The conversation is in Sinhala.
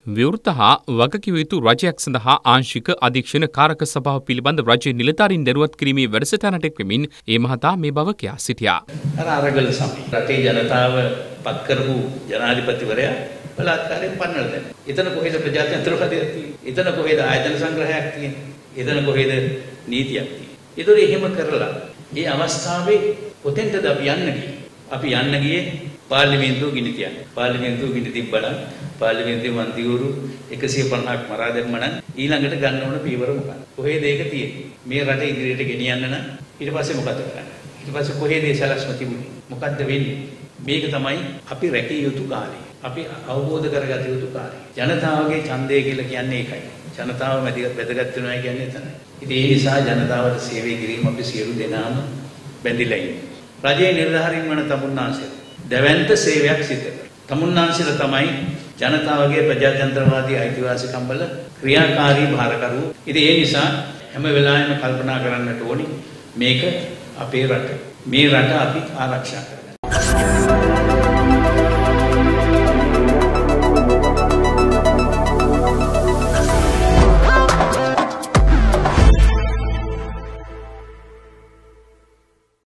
විවෘත හා වගකිව යුතු රජයක් සඳහා ආංශික අධීක්ෂණ කාරක සභාව පිළිබඳ රජයේ නිලධාරීන් දැනුවත් කිරීමේ වැඩසටහනට එක්වෙමින් ඒ මහතා මේ බව කියා සිටියා. අරගල සමය රටේ ජනතාව පත් කරපු ජනාධිපතිවරයා බලාත්කාරයෙන් පන්නලා දැන්. එතන කොහෙද ප්‍රජාතන්ත්‍රවාදයක් තියෙන්නේ? එතන කොහෙද ආයතන සංග්‍රහයක් තියෙන්නේ? එතන කොහෙද නීතියක් තියෙන්නේ? ඒතොර එහෙම කරලා මේ අවස්ථාවේ පොතෙන්ටද අපි යන්න ගියේ පාර්ලිමේන්තුව ගිනි තියන්න. පාර්ලිමේන්තුව ගිනි තිබ්බනම් පාර්ලිමේන්තුවේ මන්ත්‍රීවරු 150ක් මරා දැම්මනම් ඊළඟට ගන්න ඕන පියවර මොකක්ද? කොහෙද ඒක තියෙන්නේ? මේ රට ඉදිරියට ගෙනියන්න නම් ඊට පස්සේ මොකද කරන්නේ? ඊට පස්සේ කොහෙද ඒ සලස්ම තිබුණේ? මොකද්ද වෙන්නේ? මේක තමයි අපි රැකිය යුතු කාර්යය. අපි අවබෝධ කරගත යුතු කාර්යය. ජනතාවගේ ඡන්දය කියලා කියන්නේ ඒකයි. ජනතාව වැදගත් වෙනවා කියන්නේ එතනයි. ඉතින් ඒ නිසා ජනතාවට සේවය කිරීම අපි සියලු දෙනාම බැඳිලා ඉන්නේ. රජයේ නිලධාරීන් වන තමුන්නාන්සේලා දැවැන්ත සේවයක් සිදු කරනවා. තමුන්නාන්සේලා තමයි ජනතාවගේ ප්‍රජාතන්ත්‍රවාදී අයිතිවාසිකම් වල ක්‍රියාකාරී භාරකරුවෝ. ඉතින් ඒ නිසා හැම වෙලාවෙම කල්පනා කරන්නට ඕනි මේක අපේ රට. මේ රට අපි ආරක්ෂා කරගන්න.